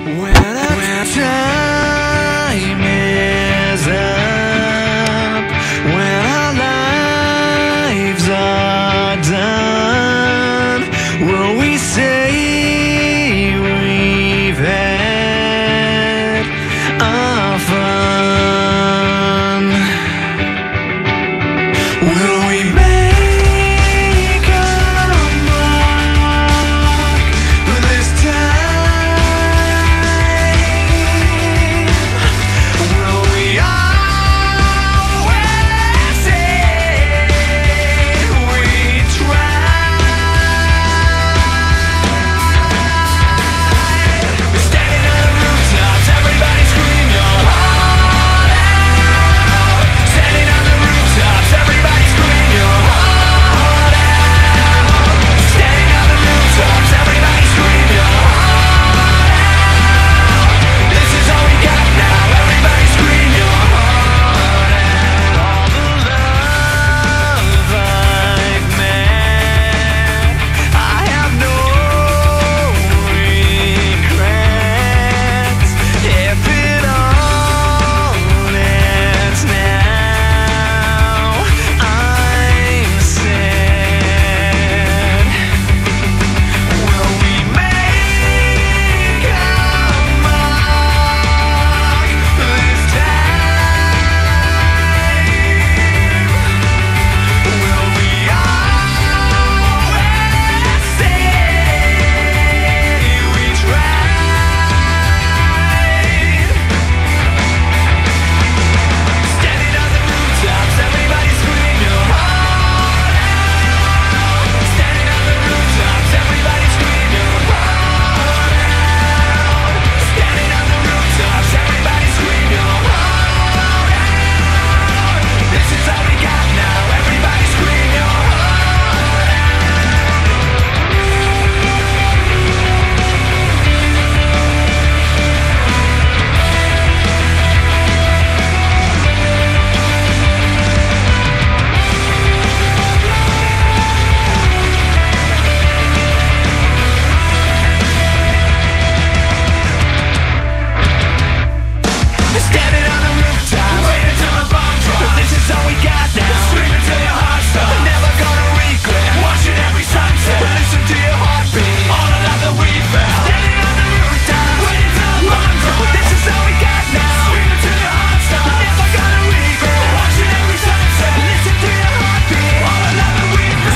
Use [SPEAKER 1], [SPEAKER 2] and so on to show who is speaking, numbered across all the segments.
[SPEAKER 1] When time is up, when our lives are done, will we say we've had our fun? Will we make a mark this time? Will we always say we tried? Standing on the rooftops, everybody scream your heart out. Standing on the rooftops, everybody scream your heart out. Standing on the rooftops, everybody scream your heart out. This is all we got now, everybody scream your heart out. All the love I've met, I have no regrets. If it all ends now, I'm sad. Will we make a mark this time? Will we always say we tried? Standing on the rooftops, everybody scream your heart out. Standing on the rooftops, everybody scream your heart out. Standing on the rooftops, everybody scream your heart out. This is all we got now, everybody scream your heart out. Standing on the rooftop, waiting till the bomb drops. This is all we got now. Screaming till your heart stops. Never gonna regret. Watching every sunset. Listen to your heartbeat. All the love that we felt. Standing on the rooftop, waiting till the bomb drops. This is all we got now. Screaming till your heart stops. Never gonna regret. Watching every sunset. Listen to your heartbeat. All the love that we felt.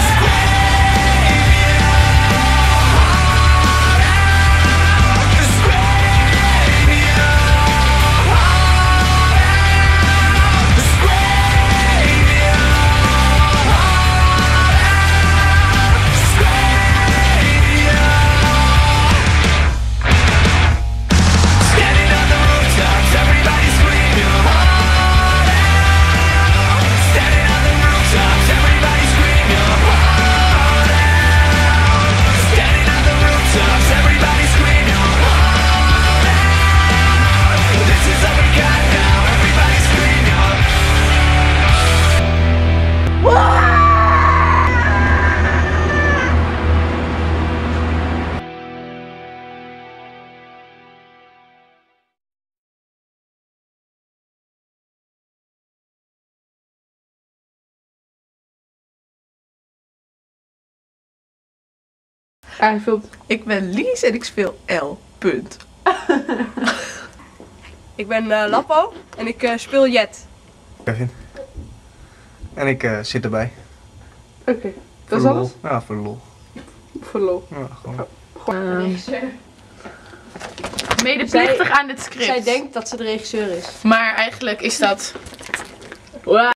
[SPEAKER 1] Standing on the rooftops, everybody scream your heart out. Standing on the rooftops, everybody scream your heart out. Standing on the rooftops, everybody scream your heart out. This is all we got now, everybody scream your heart out.
[SPEAKER 2] Hij filmt.
[SPEAKER 3] Ik ben Lies en ik speel L. Punt.
[SPEAKER 2] Ik ben Lappo en ik speel Jet.
[SPEAKER 4] Kevin. En ik zit erbij.
[SPEAKER 2] Oké, dat is
[SPEAKER 4] Voor
[SPEAKER 2] alles?
[SPEAKER 4] lol. Ja, voor lol.
[SPEAKER 2] Voor lol.
[SPEAKER 4] Ja, gewoon.
[SPEAKER 3] Medeplichtig aan dit script.
[SPEAKER 2] Zij denkt dat ze de regisseur is.
[SPEAKER 3] Maar eigenlijk is dat...
[SPEAKER 2] Wow.